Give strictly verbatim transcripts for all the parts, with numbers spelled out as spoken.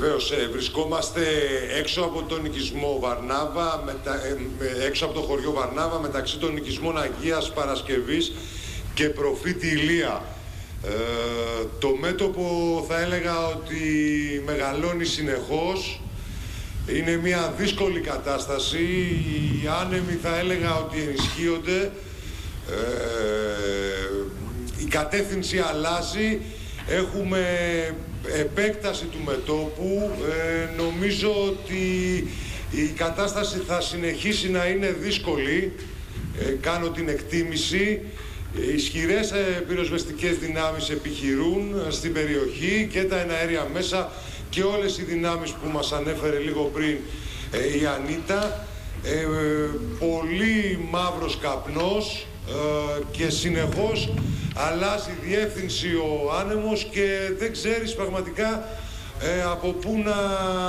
Βεβαίως, ε, βρισκόμαστε έξω από τον οικισμό Βαρνάβα, μετα, ε, έξω από το χωριό Βαρνάβα, μεταξύ των οικισμών Αγίας Παρασκευής και Προφήτη Ηλία. Ε, το μέτωπο θα έλεγα ότι μεγαλώνει συνεχώς. Είναι μια δύσκολη κατάσταση. Οι άνεμοι θα έλεγα ότι ενισχύονται. Ε, η κατεύθυνση αλλάζει. Έχουμε επέκταση του μετώπου. Ε, νομίζω ότι η κατάσταση θα συνεχίσει να είναι δύσκολη. Ε, κάνω την εκτίμηση. Ισχυρές ε, πυροσβεστικές δυνάμεις επιχειρούν στην περιοχή και τα εναέρια μέσα και όλες οι δυνάμεις που μας ανέφερε λίγο πριν ε, η Ανίτα. Ε, πολύ μαύρος καπνός ε, και συνεχώς αλλάζει διεύθυνση ο άνεμος και δεν ξέρεις πραγματικά ε, από πού να,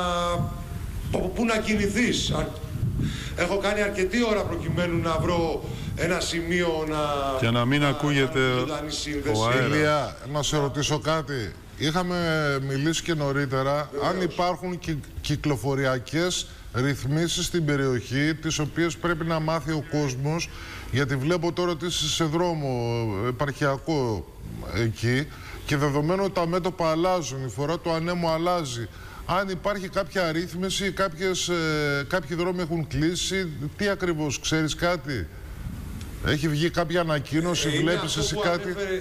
από πού να κινηθείς. Έχω κάνει αρκετή ώρα προκειμένου να βρω ένα σημείο να... Και να μην να, ακούγεται να ο αέρας. Ηλία, να σε ρωτήσω κάτι. Είχαμε μιλήσει και νωρίτερα. Βεβαίως. Αν υπάρχουν κυ κυκλοφοριακές ρυθμίσεις στην περιοχή, τις οποίες πρέπει να μάθει ο κόσμος, γιατί βλέπω τώρα ότι είσαι σε δρόμο επαρχιακό εκεί και δεδομένου ότι τα μέτωπα αλλάζουν, η φορά του ανέμου αλλάζει. Αν υπάρχει κάποια ρύθμιση, κάποιες, ε, κάποιοι δρόμοι έχουν κλείσει, τι ακριβώς, ξέρεις κάτι? Έχει βγει κάποια ανακοίνωση, ε, βλέπεις εσύ κάτι? Ανέφερε...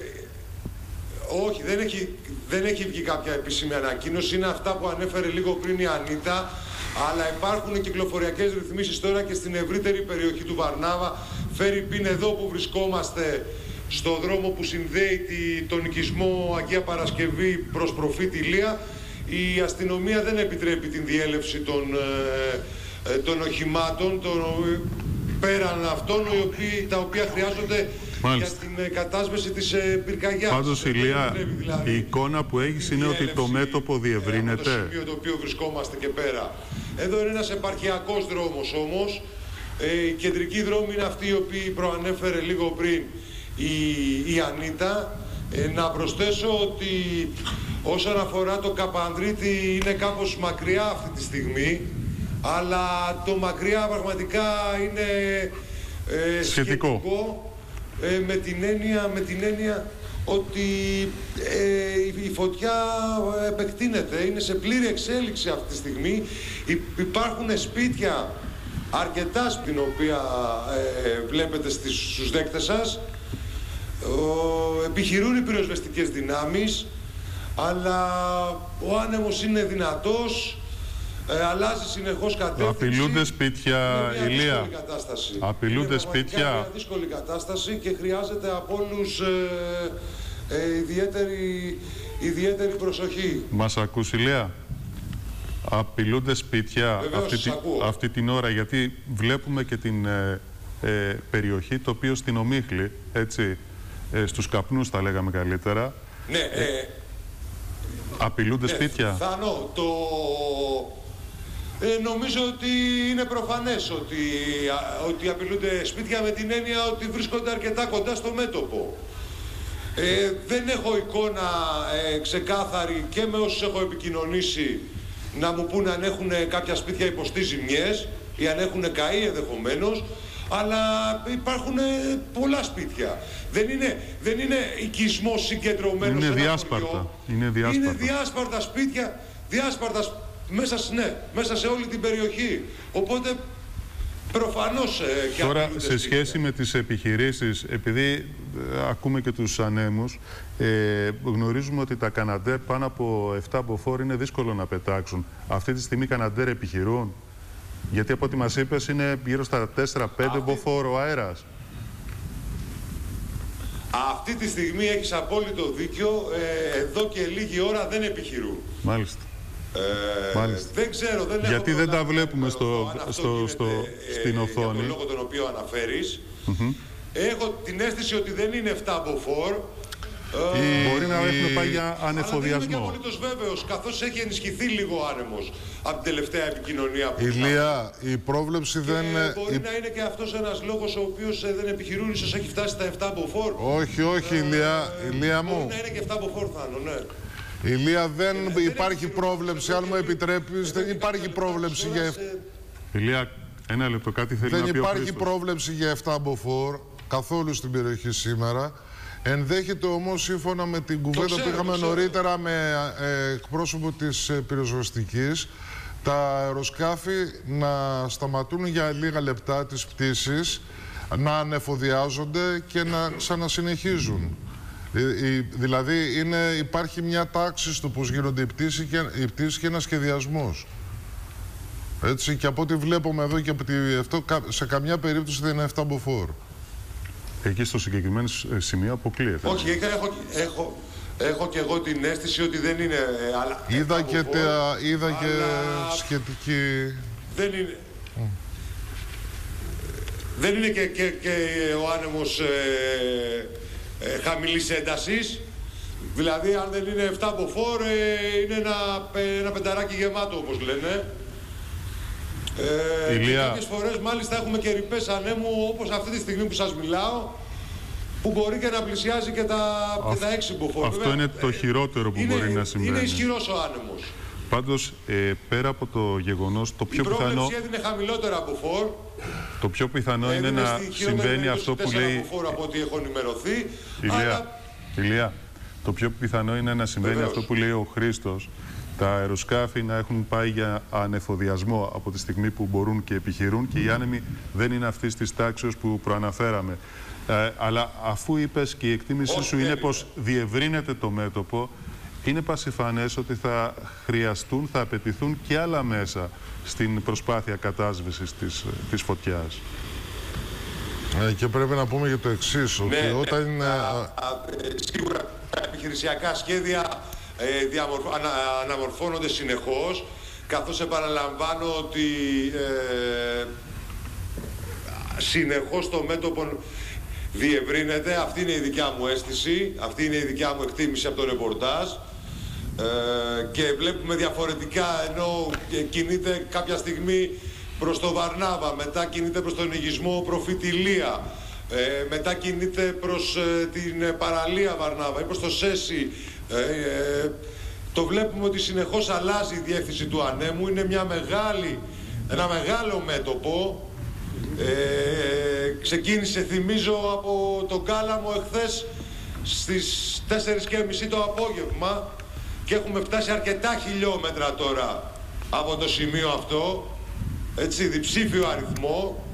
Όχι, δεν έχει, δεν έχει βγει κάποια επίσημη ανακοίνωση. Είναι αυτά που ανέφερε λίγο πριν η Ανίτα. Αλλά υπάρχουν κυκλοφοριακές ρυθμίσεις τώρα και στην ευρύτερη περιοχή του Βαρνάβα. Φερρυπίν εδώ που βρισκόμαστε, στο δρόμο που συνδέει τη, τον οικισμό Αγία Παρασκευή προς Προφήτη Ηλία, η αστυνομία δεν επιτρέπει την διέλευση των, ε, των οχημάτων, των, πέραν αυτών οι οποίοι, τα οποία χρειάζονται Μάλιστα. για την κατάσβεση της ε, πυρκαγιάς. Πάντως, Ηλία, δηλαδή, η εικόνα που έχεις είναι ότι το μέτωπο διευρύνεται. Ε, από το σημείο το οποίο βρισκόμαστε και πέρα. Εδώ είναι ένας επαρχιακός δρόμος όμως. Ε, η κεντρική δρόμη είναι αυτή η οποία προανέφερε λίγο πριν η, η Ανίτα. Ε, να προσθέσω ότι όσον αφορά το Καπανδρίτη είναι κάπως μακριά αυτή τη στιγμή, αλλά το μακριά πραγματικά είναι ε, σχετικό, σχετικό ε, με, την έννοια, με την έννοια ότι ε, η φωτιά επεκτείνεται, είναι σε πλήρη εξέλιξη αυτή τη στιγμή. Υπάρχουν σπίτια, αρκετά στην οποία ε, βλέπετε στις, στους δέκτες σας. Ο, επιχειρούν οι πυροσβεστικές δυνάμεις, αλλά ο άνεμος είναι δυνατός, ε, αλλάζει συνεχώς κατεύθυνση. Απειλούνται σπίτια, είναι μια Ηλία. Κατάσταση. Απειλούνται είναι σπίτια. Είναι μια δύσκολη κατάσταση και χρειάζεται από όλους ε, ε, ιδιαίτερη, ιδιαίτερη προσοχή. Μας ακούς, Ηλία? Απειλούνται σπίτια αυτή, τη, αυτή την ώρα, γιατί βλέπουμε και την ε, ε, περιοχή, το οποίο στην Ομίχλη, έτσι, ε, στους καπνούς θα λέγαμε καλύτερα. Ναι, ε, ε, απειλούνται ναι, σπίτια. Θανό, το... Ε, νομίζω ότι είναι προφανές ότι, α, ότι απειλούνται σπίτια με την έννοια ότι βρίσκονται αρκετά κοντά στο μέτωπο. Ε, δεν έχω εικόνα ε, ξεκάθαρη και με όσους έχω επικοινωνήσει να μου πούνε αν έχουν κάποια σπίτια υποστεί ζημιές ή αν έχουν καεί ενδεχομένως, αλλά υπάρχουν πολλά σπίτια. Δεν είναι, δεν είναι οικισμός συγκεντρωμένος. Είναι διάσπαρτα. Είναι διάσπαρτα. Είναι διάσπαρτα σπίτια, διάσπαρτα μέσα, ναι, μέσα σε όλη την περιοχή. Οπότε προφανώς ε, και τώρα, σε σπίτια. σχέση με τις επιχειρήσεις, επειδή ε, ακούμε και τους ανέμους, ε, γνωρίζουμε ότι τα Καναντέρ πάνω από επτά μποφόρ είναι δύσκολο να πετάξουν. Αυτή τη στιγμή οι Καναντέρ επιχειρούν? Γιατί από ό,τι μας είπες είναι γύρω στα τέσσερα πέντε μποφόρ ο αέρας. Αυτή τη στιγμή έχεις απόλυτο δίκιο. Ε, εδώ και λίγη ώρα δεν επιχειρούν. Μάλιστα. Ε, Μάλιστα. Δεν ξέρω, δεν γιατί έχω δεν τα προτάσει, βλέπουμε στο, αυτό στο, γίνεται, στο, ε, στην οθόνη. Για τον λόγο τον οποίο αναφέρεις. Mm-hmm. Έχω την αίσθηση ότι δεν είναι επτά μποφόρ. Ε, Μπορεί να έχουν πάει για ανεφοδιασμό. Αλλά δεν είμαι και απολύτως βέβαιος, καθώς έχει ενισχυθεί λίγο ο άνεμος από την τελευταία επικοινωνία που Ηλία, η πρόβλεψη και δεν... μπορεί η... να είναι και αυτός ένας λόγος ο οποίος ε, δεν επιχειρούν, ίσως έχει φτάσει στα επτά μποφόρ. Όχι, όχι, ε, Ηλία, Ηλία μου. Μπορεί να είναι και επτά μποφόρ, Θάνο, ναι. Ηλία, δεν ε, υπάρχει δεν πρόβλεψη, αν μου επιτρέπεις, δεν υπάρχει πρόβλεψη για... Ηλία, ένα λεπτό, κάτι θέλει δεν να πει ο υπάρχει πρόβλεψη για εφτά μποφόρ καθόλου στην περιοχή σήμερα. Ενδέχεται όμως, σύμφωνα με την κουβέντα που είχαμε νωρίτερα με ε, εκπρόσωπο της ε, πυροσβεστικής, τα αεροσκάφη να σταματούν για λίγα λεπτά τις πτήσεις, να ανεφοδιάζονται και να ξανασυνεχίζουν. Δηλαδή είναι, υπάρχει μια τάξη στο πώς γίνονται οι πτήσεις και, οι πτήσεις και ένας σχεδιασμός. Έτσι, και από ό,τι βλέπουμε εδώ και από τη, αυτό, σε καμιά περίπτωση δεν είναι εφτά μποφόρ. Εκεί στο συγκεκριμένο σημείο αποκλείεται. Όχι, έχω, έχω, έχω και εγώ την αίσθηση ότι δεν είναι... Αλλά, είδα και, μποφόρ, τε, είδα αλλά... και σχετική... Δεν είναι... Mm. Δεν είναι και, και, και ο άνεμος ε, ε, χαμηλής έντασης. Δηλαδή, αν δεν είναι εφτά μποφόρ, ε, είναι ένα, ένα πενταράκι γεμάτο, όπως λένε. Ε, και κάποιες φορές, μάλιστα, έχουμε και ρηπές ανέμου, όπως αυτή τη στιγμή που σας μιλάω, που μπορεί και να πλησιάζει και τα, Α, και τα έξι μποφόρ. Αυτό Βέβαια, είναι το χειρότερο που είναι, μπορεί να συμβαίνει. Είναι ισχυρός ο άνεμος. Πάντως, ε, πέρα από το γεγονός, το πιο η πιθανό... Η πρόβλεψη έδινε χαμηλότερα απόφόρ. Το πιο πιθανό είναι να συμβαίνει αυτό που λέει... από, από ό,τι έχω ενημερωθεί. Ηλία, αλλά... Ηλία, το πιο πιθανό είναι να συμβαίνει Βεβαίως. αυτό που λέει ο Χρήστος. Τα αεροσκάφη να έχουν πάει για ανεφοδιασμό από τη στιγμή που μπορούν και επιχειρούν και οι άνεμοι δεν είναι αυτής της τάξης που προαναφέραμε. Ε, αλλά αφού είπες και η εκτίμησή Όχι, σου είναι πως διευρύνεται το μέτωπο, είναι πασιφανές ότι θα χρειαστούν, θα απαιτηθούν και άλλα μέσα στην προσπάθεια κατάσβεσης της, της φωτιάς. Ε, και πρέπει να πούμε για το εξής, ότι ναι, όταν είναι... Α, α, σίγουρα τα επιχειρησιακά σχέδια ε, διαμορφ... ανα... αναμορφώνονται συνεχώς, καθώς επαναλαμβάνω ότι ε, συνεχώς το μέτωπο διευρύνεται. Αυτή είναι η δικιά μου αίσθηση, αυτή είναι η δικιά μου εκτίμηση από το ρεπορτάζ. Ε, και βλέπουμε διαφορετικά, ενώ κινείται κάποια στιγμή προς το Βαρνάβα, μετά κινείται προς τον Αιγισμό Προφητηλία, ε, μετά κινείται προς ε, την παραλία Βαρνάβα ή προς το Σέσι. Ε, ε, το βλέπουμε ότι συνεχώς αλλάζει η διεύθυνση του ανέμου, είναι μια μεγάλη, ένα μεγάλο μέτωπο. Ε, ξεκίνησε, θυμίζω, από τον Κάλαμο εχθές στις τέσσερις και μισή το απόγευμα και έχουμε φτάσει αρκετά χιλιόμετρα τώρα από το σημείο αυτό, έτσι, διψήφιο αριθμό.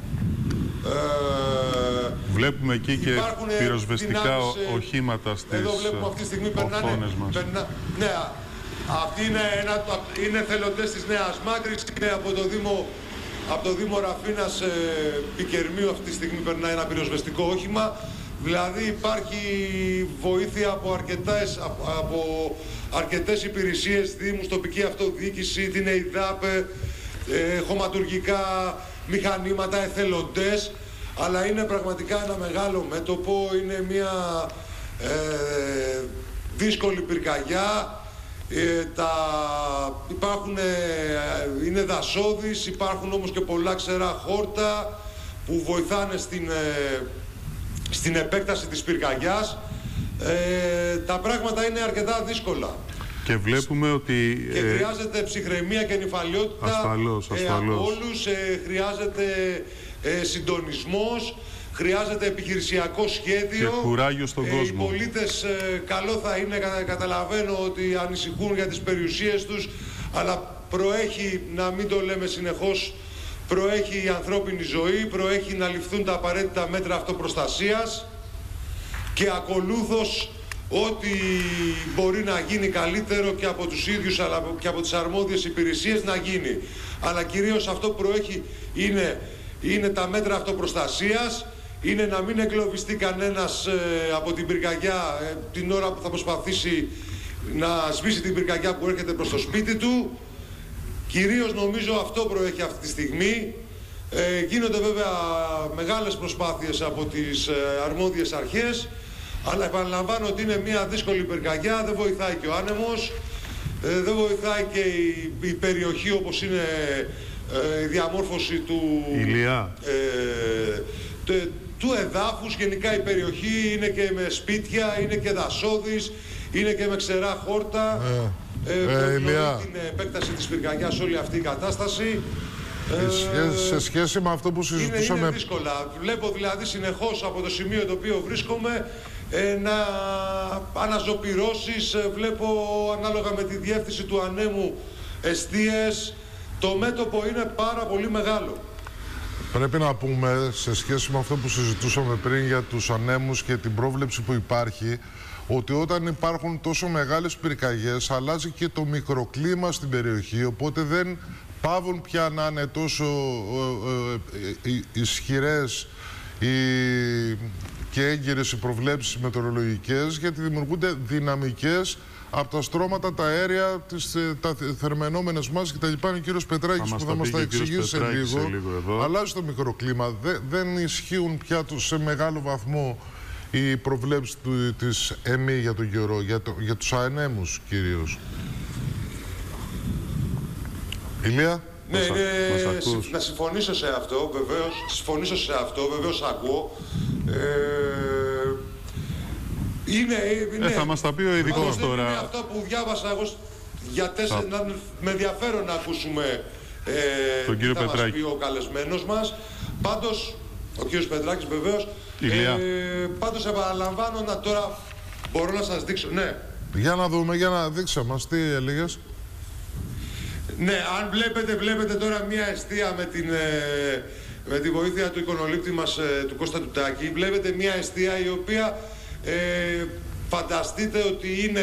Ε, βλέπουμε εκεί και πυροσβεστικά δυνάμεις, οχήματα στις εδώ βλέπουμε αυτή τη στιγμή περνάνε, περνά, ναι, αυτοί είναι, ένα, είναι θελοντές της Νέας Μάκρης, είναι από το Δήμο Από το Δήμο Ραφίνας ε, Πικερμίου αυτή τη στιγμή περνάει ένα πυροσβεστικό όχημα. Δηλαδή υπάρχει βοήθεια από αρκετές, από, από αρκετές υπηρεσίες, δήμους, τοπική αυτοδιοίκηση, την ΕΙΔΑΠΕ, ε, χωματουργικά μηχανήματα, εθελοντές. Αλλά είναι πραγματικά ένα μεγάλο μέτωπο, είναι μια ε, δύσκολη πυρκαγιά. Ε, τα, υπάρχουν, ε, είναι δασόδεις, υπάρχουν όμως και πολλά ξερά χόρτα που βοηθάνε στην, ε, στην επέκταση της πυρκαγιάς. Ε, τα πράγματα είναι αρκετά δύσκολα. Και βλέπουμε ότι... Και χρειάζεται ψυχραιμία και νηφαλιότητα ασφαλώς, ασφαλώς. Ε, από όλους, ε, χρειάζεται ε, συντονισμός. Χρειάζεται επιχειρησιακό σχέδιο. Και κουράγιο στον ε, κόσμο. Οι πολίτες ε, καλό θα είναι, καταλαβαίνω ότι ανησυχούν για τις περιουσίες τους, αλλά προέχει, να μην το λέμε συνεχώς, προέχει η ανθρώπινη ζωή, προέχει να ληφθούν τα απαραίτητα μέτρα αυτοπροστασίας και ακολούθως ό,τι μπορεί να γίνει καλύτερο και από τους ίδιους αλλά και από τις αρμόδιες υπηρεσίες να γίνει. Αλλά κυρίως αυτό που προέχει είναι, είναι τα μέτρα αυτοπροστασίας, είναι να μην εγκλωβιστεί κανένας ε, από την πυρκαγιά ε, την ώρα που θα προσπαθήσει να σβήσει την πυρκαγιά που έρχεται προς το σπίτι του. Κυρίως νομίζω αυτό προέχει αυτή τη στιγμή. Ε, γίνονται βέβαια μεγάλες προσπάθειες από τις ε, αρμόδιες αρχές, αλλά επαναλαμβάνω ότι είναι μια δύσκολη πυρκαγιά, δεν βοηθάει και ο άνεμος, ε, δεν βοηθάει και η, η περιοχή όπως είναι ε, η διαμόρφωση του... Ηλία. Ε, τε, του εδάφους, γενικά η περιοχή είναι και με σπίτια, είναι και δασόδης, είναι και με ξερά χόρτα. Ε, ε, ε, Ηλία. την επέκταση της πυρκαγιάς όλη αυτή η κατάσταση. Ε, σε σχέση με αυτό που συζητούσαμε... Είναι, είναι δύσκολα. Βλέπω δηλαδή συνεχώς από το σημείο το οποίο βρίσκομαι ε, να αναζωπυρώσεις. Ε, βλέπω ανάλογα με τη διεύθυνση του ανέμου εστίες. Το μέτωπο είναι πάρα πολύ μεγάλο. Πρέπει να πούμε, σε σχέση με αυτό που συζητούσαμε πριν για τους ανέμους και την πρόβλεψη που υπάρχει, ότι όταν υπάρχουν τόσο μεγάλες πυρκαγιές αλλάζει και το μικροκλίμα στην περιοχή, οπότε δεν πάβουν πια να είναι τόσο ε, ε, ε, ισχυρές οι, και έγκυρες οι προβλέψεις μετεωρολογικές, γιατί δημιουργούνται δυναμικές από τα στρώματα, τα αέρια, τις, τα θερμαινόμενες μάσες κτλ. Ο κύριος Πετράκης που θα μας τα εξηγήσει σε λίγο, λίγο αλλάζει το μικροκλίμα. Δε, δεν ισχύουν πια σε μεγάλο βαθμό οι προβλέψεις του, της ΕΜΗ για τον καιρό, για, το, για τους ανέμους κυρίως. Ηλία. Ναι, ναι, να συμφωνήσω σε αυτό, βεβαίως, συμφωνήσω σε αυτό, βεβαίως ακούω. Ε, είναι, είναι, ε, θα μας τα πει ο ειδικός τώρα. Είναι αυτά που διάβασα εγώ για τέσσερα, να, με ενδιαφέρον να ακούσουμε ε, τον κύριο θα Πετράκη. μας πει ο καλεσμένος μας. Πάντως, ο κύριος Πετράκης βεβαίως, ε, πάντως επαναλαμβάνω να τώρα μπορώ να σας δείξω, ναι. Για να δούμε, για να δείξω μας, τι έλεγες. Ναι, αν βλέπετε, βλέπετε τώρα μια εστία με, την, ε, με τη βοήθεια του εικονολήπτη μας, ε, του Κώστα Τουτάκη. Βλέπετε μια εστία η οποία ε, φανταστείτε ότι είναι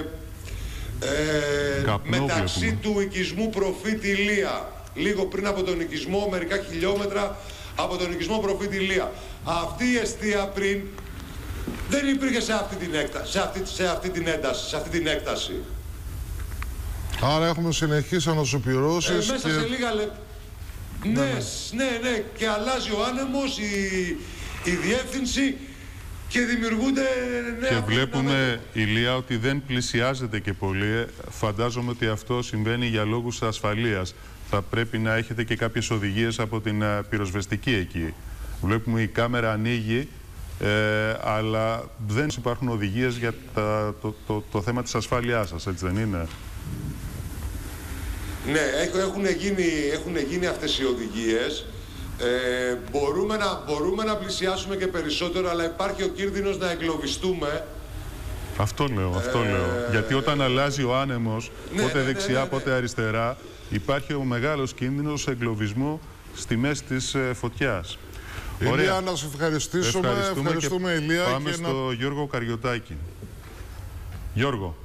ε, μεταξύ βλέπουμε. του οικισμού Προφήτη Ηλία. Λίγο πριν από τον οικισμό, μερικά χιλιόμετρα από τον οικισμό Προφήτη Ηλία. Αυτή η εστία πριν δεν υπήρχε σε αυτή την έκταση, σε αυτή, σε αυτή την ένταση, σε αυτή την έκταση. Άρα έχουμε συνεχείς ανασωπυρώσεις. Ε, μέσα και... σε λίγα λεπτά. Ναι, ναι, ναι, ναι. Και αλλάζει ο άνεμος, η, η διεύθυνση και δημιουργούνται νέα. Και βλέπουμε, Ηλία, ότι δεν πλησιάζεται και πολύ. Φαντάζομαι ότι αυτό συμβαίνει για λόγους ασφαλείας. Θα πρέπει να έχετε και κάποιες οδηγίες από την πυροσβεστική εκεί. Βλέπουμε η κάμερα ανοίγει, ε, αλλά δεν υπάρχουν οδηγίες για τα, το, το, το, το θέμα της ασφάλειάς σας, έτσι δεν είναι? Ναι, έχουν γίνει, έχουν γίνει αυτές οι οδηγίες. Ε, μπορούμε, να, μπορούμε να πλησιάσουμε και περισσότερο, αλλά υπάρχει ο κίνδυνος να εγκλωβιστούμε. Αυτό λέω, αυτό ε, λέω. Γιατί όταν αλλάζει ο άνεμος, ναι, πότε ναι, δεξιά, ναι, ναι, ναι. πότε αριστερά, υπάρχει ο μεγάλος κίνδυνος εγκλωβισμού στη μέση της ε, φωτιάς. Ηλία, να σε ευχαριστήσουμε. Ευχαριστούμε, Ευχαριστούμε Ηλία. Πάμε και στο να... Γιώργο Καριωτάκη. Γιώργο.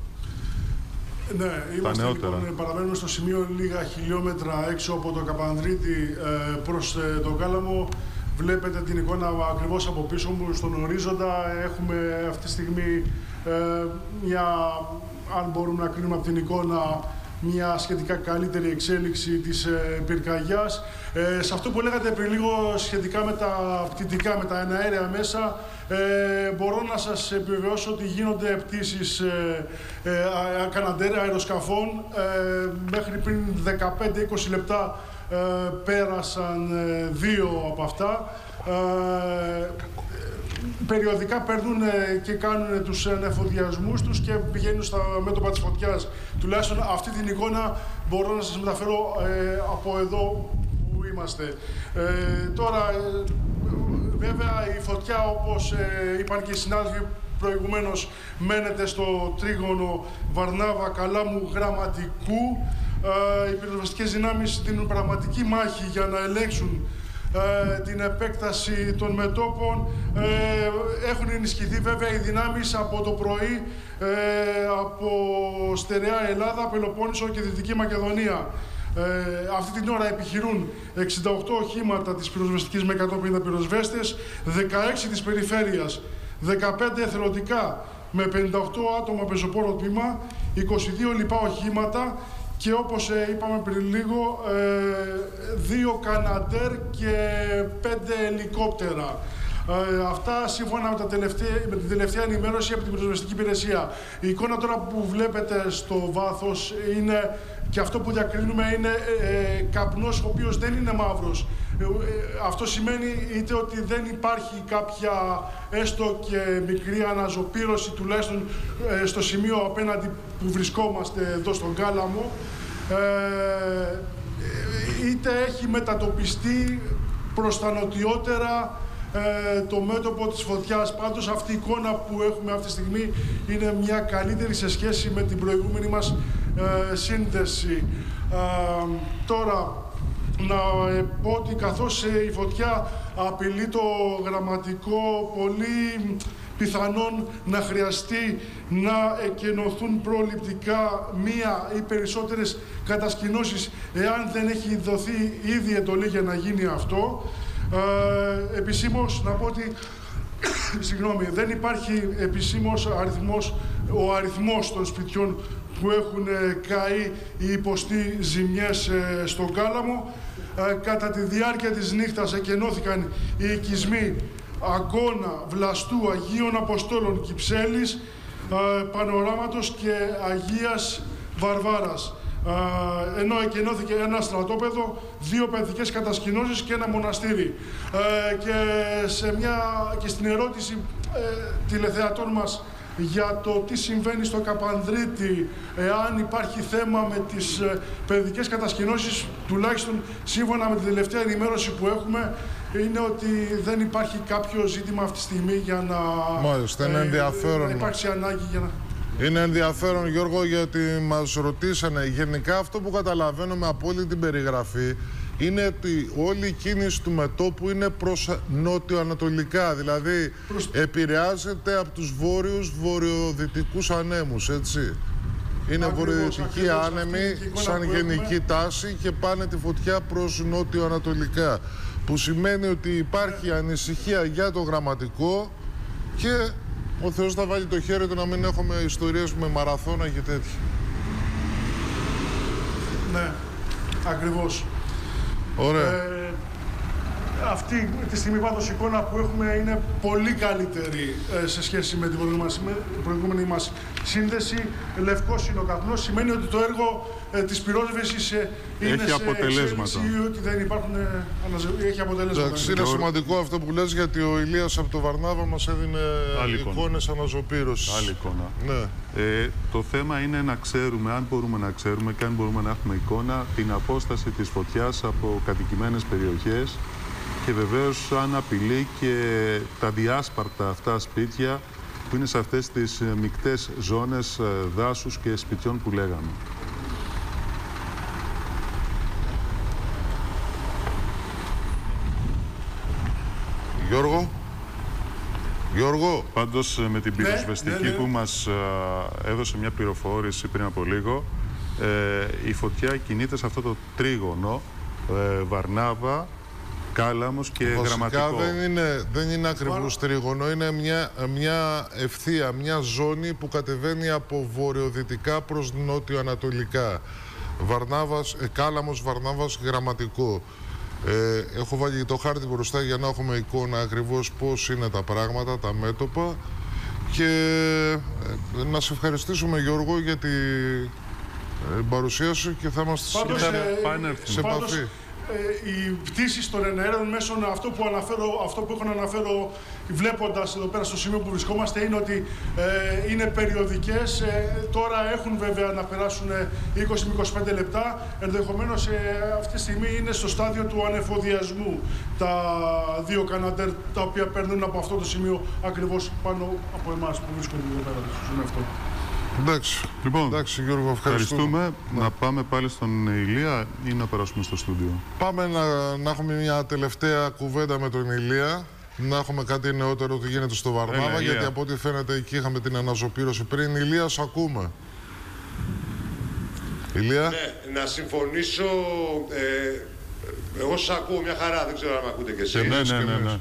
Ναι, είμαστε λοιπόν, παραμένουμε στο σημείο λίγα χιλιόμετρα έξω από το Καπανδρίτη ε, προς ε, τον Κάλαμο. Βλέπετε την εικόνα ακριβώς από πίσω μου στον ορίζοντα. Έχουμε αυτή τη στιγμή ε, μια, αν μπορούμε να κρίνουμε από την εικόνα, μια σχετικά καλύτερη εξέλιξη της ε, πυρκαγιάς. Ε, σε αυτό που λέγατε πριν λίγο σχετικά με τα πτυτικά, με τα εναέρια μέσα, ε, μπορώ να σας επιβεβαιώσω ότι γίνονται πτήσεις ε, ε, καναντέρ αεροσκαφών. Ε, μέχρι πριν δεκαπέντε είκοσι λεπτά ε, πέρασαν ε, δύο από αυτά. Ε, περιοδικά παίρνουν και κάνουν τους ανεφοδιασμούς τους και πηγαίνουν στα μέτωπα της φωτιάς. Τουλάχιστον αυτή την εικόνα μπορώ να σας μεταφέρω ε, από εδώ που είμαστε. Ε, τώρα, ε, βέβαια, η φωτιά, όπως ε, είπαν και οι συνάδελφοι προηγουμένως, μένεται στο τρίγωνο Βαρνάβα-Καλάμου Γραμματικού. Ε, οι πυροσβεστικές δυνάμεις δίνουν πραγματική μάχη για να ελέγξουν Ε, την επέκταση των μετώπων. Ε, έχουν ενισχυθεί βέβαια οι δυνάμεις από το πρωί ε, από Στερεά Ελλάδα, Πελοπόννησο και Δυτική Μακεδονία. Ε, αυτή την ώρα επιχειρούν εξήντα οκτώ οχήματα της πυροσβεστικής με εκατόν πενήντα πυροσβέστες, δεκαέξι της περιφέρειας, δεκαπέντε εθελοντικά με πενήντα οκτώ άτομα πεζοπόρο τμήμα, είκοσι δύο λοιπά οχήματα και όπως ε, είπαμε πριν λίγο, ε, δύο καναντέρ και πέντε ελικόπτερα. Ε, αυτά σύμφωνα με, τα τελευταία, με την τελευταία ενημέρωση από την πυροσβεστική υπηρεσία. Η εικόνα τώρα που βλέπετε στο βάθος είναι, και αυτό που διακρίνουμε είναι ε, καπνός ο οποίος δεν είναι μαύρος. Ε, ε, αυτό σημαίνει είτε ότι δεν υπάρχει κάποια έστω και μικρή αναζωπήρωση τουλάχιστον ε, στο σημείο απέναντι που βρισκόμαστε εδώ στον Κάλαμο, ε, είτε έχει μετατοπιστεί προς τα νοτιότερα ε, το μέτωπο της φωτιάς. Πάντως αυτή η εικόνα που έχουμε αυτή τη στιγμή είναι μια καλύτερη σε σχέση με την προηγούμενη μας ε, σύνδεση. Ε, τώρα, να ε, πω ότι καθώς ε, η φωτιά απειλεί το γραμματικό, πολύ πιθανόν να χρειαστεί να εκενωθούν προληπτικά μία ή περισσότερες κατασκηνώσεις εάν δεν έχει δοθεί ήδη εντολή για να γίνει αυτό. Ε, επισήμως να πω ότι συγγνώμη, δεν υπάρχει επισήμως αριθμός, ο αριθμός των σπιτιών που έχουν καεί ή υποστεί ζημιές ε, στον Κάλαμο. Ε, κατά τη διάρκεια της νύχτας εκενώθηκαν οι οικισμοί Αγκώνα, Βλαστού, Αγίων Αποστόλων, Κυψέλης, ε, Πανοράματος και Αγίας Βαρβάρας. Ε, ενώ εκενώθηκε ένα στρατόπεδο, δύο παιδικές κατασκηνώσεις και ένα μοναστήρι. Ε, και, σε μια, και στην ερώτηση ε, τηλεθεατών μας για το τι συμβαίνει στο Καπανδρίτη, εάν υπάρχει θέμα με τις ε, παιδικές κατασκηνώσεις, τουλάχιστον σύμφωνα με την τελευταία ενημέρωση που έχουμε, είναι ότι δεν υπάρχει κάποιο ζήτημα αυτή τη στιγμή για να, Μάλιστα, είναι ενδιαφέρον. να υπάρξει ανάγκη για να... Είναι ενδιαφέρον, Γιώργο, γιατί μας ρωτήσανε. Γενικά αυτό που καταλαβαίνουμε από όλη την περιγραφή είναι ότι όλη η κίνηση του μετώπου είναι προς νότιο-ανατολικά. Δηλαδή προς... επηρεάζεται από τους βόρειους βορειοδυτικούς ανέμους, έτσι. Είναι βορειοδυτικοί άνεμοι σαν γενική έχουμε. τάση και πάνε τη φωτιά προς νότιο-ανατολικά. Που σημαίνει ότι υπάρχει ανησυχία για το γραμματικό και ο Θεός θα βάλει το χέρι του να μην έχουμε ιστορίες με μαραθώνα και τέτοια. Ναι, ακριβώς. Ωραία. Ε, αυτή τη στιγμή πάντως η εικόνα που έχουμε είναι πολύ καλύτερη ε, σε σχέση με την προηγούμενη μας σύνδεση. Λευκός είναι ο καπνός, σημαίνει ότι το έργο ε, της πυρόσβεσης ε, είναι έχει σε αποτελέσματα. Ότι δεν υπάρχουν, ε, έχει αποτελέσματα. Εντάξει, είναι σημαντικό αυτό που λες, γιατί ο Ηλίας από το Βαρνάβα μας έδινε εικόνες αναζωπήρωσης. Άλλη εικόνα. Ναι. Ε, το θέμα είναι να ξέρουμε, αν μπορούμε να ξέρουμε και αν μπορούμε να έχουμε εικόνα, την απόσταση της φωτιάς από κατοικημένες περιοχές και βεβαίως αν απειλεί και τα διάσπαρτα αυτά σπίτια που είναι σε αυτές τις μικτές ζώνες δάσους και σπιτιών που λέγαμε. Γιώργο. Γιώργο. Πάντως με την πυροσβεστική ναι, ναι, ναι. που μας α, έδωσε μια πληροφόρηση πριν από λίγο, ε, η φωτιά κινείται σε αυτό το τρίγωνο, ε, Βαρνάβα, Κάλαμος και Βασικά Γραμματικό. δεν είναι, δεν είναι ακριβώς τρίγωνο, είναι μια, μια ευθεία, μια ζώνη που κατεβαίνει από βορειοδυτικά προς νότιο-ανατολικά. Βαρνάβας, ε, Κάλαμος, Βαρνάβας, Γραμματικό. Ε, έχω βάλει το χάρτη μπροστά για να έχουμε εικόνα ακριβώς πώς είναι τα πράγματα, τα μέτωπα. Και ε, να σε ευχαριστήσουμε, Γιώργο, για την ε, παρουσία σου και θα είμαστε πάντως, σε, ε, σε επαφή. Ε, οι πτήσεις των εναέρων μέσων, αυτό που, αναφέρω, αυτό που έχω να αναφέρω βλέποντας εδώ πέρα στο σημείο που βρισκόμαστε, είναι ότι ε, είναι περιοδικές. Ε, τώρα έχουν βέβαια να περάσουν είκοσι με είκοσι πέντε λεπτά. Ενδεχομένως ε, αυτή τη στιγμή είναι στο στάδιο του ανεφοδιασμού τα δύο καναντέρ τα οποία παίρνουν από αυτό το σημείο ακριβώς πάνω από εμάς που βρίσκονται εδώ πέρα στο σημείο αυτό. Εντάξει. Λοιπόν, Εντάξει, Γιώργο, ευχαριστούμε. ευχαριστούμε. Να πάμε πάλι στον Ηλία ή να περάσουμε στο στούντιο. Πάμε να, να έχουμε μια τελευταία κουβέντα με τον Ηλία. Να έχουμε κάτι νεότερο τι γίνεται στο Βαρνάβα, Έλα, γιατί από ό,τι φαίνεται εκεί είχαμε την αναζωπήρωση πριν. Ηλία, σ' ακούμε. Ηλία. Ναι, να συμφωνήσω. Ε, εγώ σας ακούω μια χαρά, δεν ξέρω αν με ακούτε κι εσείς. Ναι, ναι, ναι, ναι.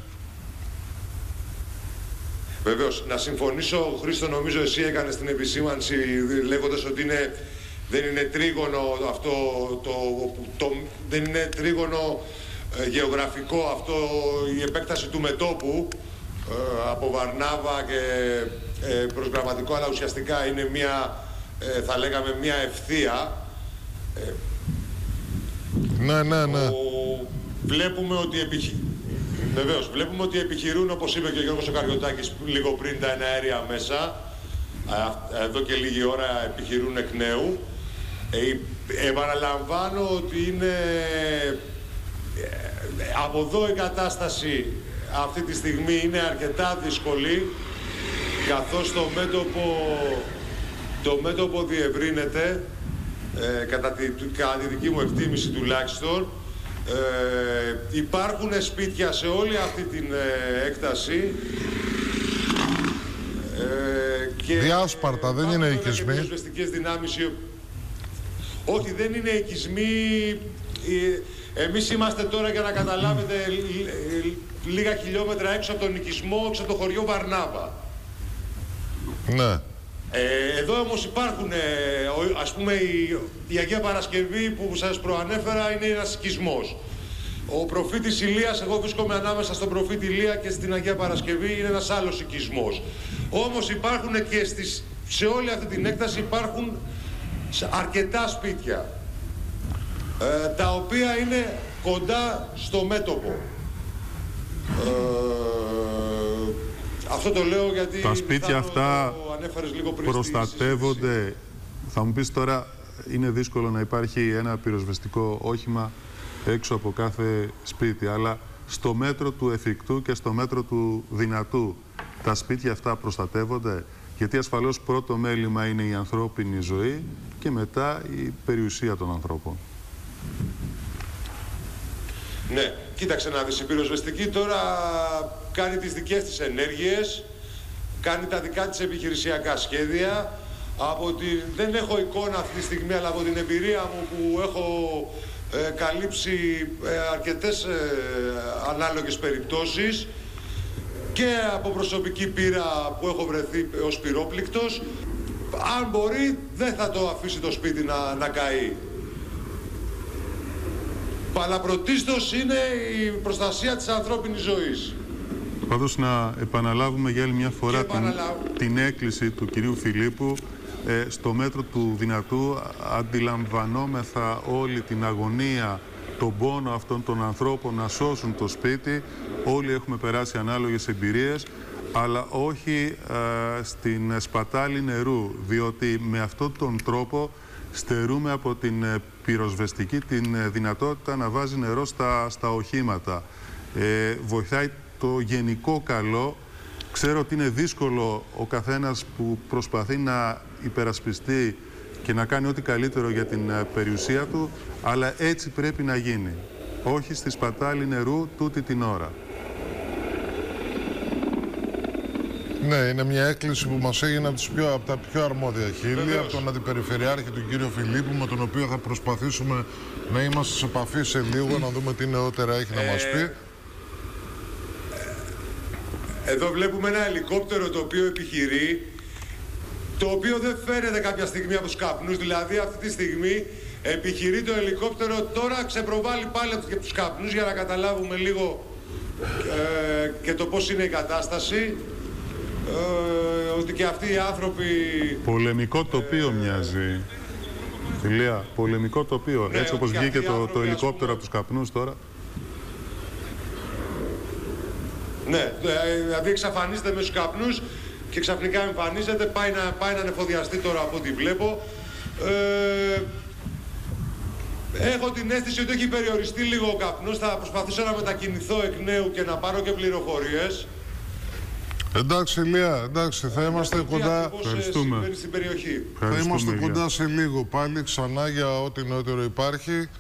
Βεβαίως, να συμφωνήσω, Χρήστο, νομίζω εσύ έκανες την επισήμανση λέγοντας ότι είναι, δεν είναι τρίγωνο αυτό, το, το, δεν είναι τρίγωνο ε, γεωγραφικό αυτό, η επέκταση του μετώπου, ε, από Βαρνάβα και ε, προς Γραμματικό, αλλά ουσιαστικά είναι μια, ε, θα λέγαμε, μια ευθεία. Ε, ναι, ναι, ναι. ο, βλέπουμε ότι επιχει... Βεβαίως, βλέπουμε ότι επιχειρούν, όπως είπε και ο Γιώργος ο Καριωτάκης λίγο πριν, τα εναέρια μέσα. Εδώ και λίγη ώρα επιχειρούν εκ νέου. Ε, επαναλαμβάνω ότι είναι από εδώ η κατάσταση αυτή τη στιγμή είναι αρκετά δύσκολη, καθώς το μέτωπο, το μέτωπο διευρύνεται, ε, κατά, τη, κατά τη δική μου εκτίμηση τουλάχιστον. Ε, υπάρχουν σπίτια σε όλη αυτή την ε, έκταση. Ε, και διάσπαρτα, δεν είναι οικισμοί. Δυνάμεις, όχι, δεν είναι οικισμοί. Εμείς είμαστε τώρα, για να καταλάβετε, λίγα χιλιόμετρα έξω από τον οικισμό, έξω από το χωριό Βαρνάβα. Ναι. Ε, εδώ όμως υπάρχουν, ε, ας πούμε, η, η Αγία Παρασκευή που σας προανέφερα είναι ένας οικισμός. Ο προφήτης Ηλίας, εγώ βρίσκομαι ανάμεσα στον προφήτη Ηλία και στην Αγία Παρασκευή, είναι ένας άλλος οικισμός. Όμως υπάρχουν και στις, σε όλη αυτή την έκταση υπάρχουν αρκετά σπίτια, ε, τα οποία είναι κοντά στο μέτωπο. Ε, αυτό το λέω γιατί τα σπίτια αυτά λίγο πριν προστατεύονται. Θα μου πεις τώρα, είναι δύσκολο να υπάρχει ένα πυροσβεστικό όχημα έξω από κάθε σπίτι, αλλά στο μέτρο του εφικτού και στο μέτρο του δυνατού τα σπίτια αυτά προστατεύονται, γιατί ασφαλώς πρώτο μέλημα είναι η ανθρώπινη ζωή και μετά η περιουσία των ανθρώπων. Ναι, κοίταξε να δεις, η πυροσβεστική τώρα κάνει τις δικές της ενέργειες, κάνει τα δικά της επιχειρησιακά σχέδια. Από τη... Δεν έχω εικόνα αυτή τη στιγμή, αλλά από την εμπειρία μου που έχω ε, καλύψει ε, αρκετές ε, ανάλογες περιπτώσεις και από προσωπική πείρα που έχω βρεθεί ως πυρόπληκτος, αν μπορεί δεν θα το αφήσει το σπίτι να, να καεί. Αλλά πρωτίστως είναι η προστασία της ανθρώπινης ζωής. Πάντως να επαναλάβουμε για άλλη μια φορά την, την έκκληση του κυρίου Φιλίππου. Ε, στο μέτρο του δυνατού αντιλαμβανόμεθα όλη την αγωνία, τον πόνο αυτών των ανθρώπων να σώσουν το σπίτι. Όλοι έχουμε περάσει ανάλογες εμπειρίες, αλλά όχι ε, στην σπατάλη νερού, διότι με αυτόν τον τρόπο στερούμε από την πυροσβεστική την δυνατότητα να βάζει νερό στα, στα οχήματα. Ε, βοηθάει το γενικό καλό. Ξέρω ότι είναι δύσκολο ο καθένας που προσπαθεί να υπερασπιστεί και να κάνει ό,τι καλύτερο για την περιουσία του, αλλά έτσι πρέπει να γίνει. Όχι στη σπατάλη νερού τούτη την ώρα. Ναι, είναι μια έκκληση που μας έγινε από, τις πιο, από τα πιο αρμόδια χείλη, από τον Αντιπεριφερειάρχη, τον κύριο Φιλίππου, με τον οποίο θα προσπαθήσουμε να είμαστε σε επαφή σε λίγο, να δούμε τι νεότερα έχει να μας πει. Εδώ βλέπουμε ένα ελικόπτερο το οποίο επιχειρεί, το οποίο δεν φαίνεται κάποια στιγμή από τους καπνούς, δηλαδή αυτή τη στιγμή επιχειρεί το ελικόπτερο, τώρα ξεπροβάλλει πάλι από τους καπνούς για να καταλάβουμε λίγο ε, και το πώς είναι η κατάσταση. Ε, ότι και αυτοί οι άνθρωποι... Πολεμικό τοπίο ε, μοιάζει. Ηλία, πολεμικό τοπίο. Ναι, έτσι όπως βγήκε το, άνθρωποι, το ελικόπτερο πούμε... από τους καπνούς τώρα. Ναι, δηλαδή εξαφανίζεται με τους καπνούς και ξαφνικά εμφανίζεται, πάει να, πάει να ανεφοδιαστεί τώρα από ό,τι βλέπω. Ε, έχω την αίσθηση ότι έχει περιοριστεί λίγο ο καπνός, θα προσπαθήσω να μετακινηθώ εκ νέου και να πάρω και πληροφορίες. Εντάξει, Ηλία, εντάξει, θα είμαστε κοντά. Ευχαριστούμε. Στην περιοχή. Θα είμαστε κοντά σε λίγο πάλι ξανά για ό,τι νεότερο υπάρχει.